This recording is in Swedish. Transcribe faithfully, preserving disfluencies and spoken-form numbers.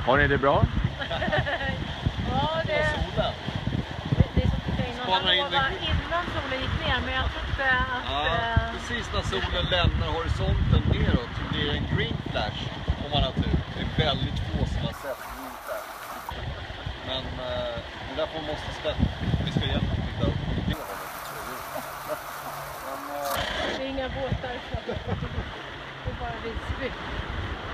Har ni det bra? Ja, det, det, det är som tittar in. Han lovade innan solen gick ner, men jag trodde att... Ja, precis när solen lämnar horisonten neråt så blir det en green flash om man har tur. Det är väldigt få som har sett green flash. Men eh, det är därför man måste släppa. Vi ska egentligen titta upp. Det är inga båtar, så det är bara Visby.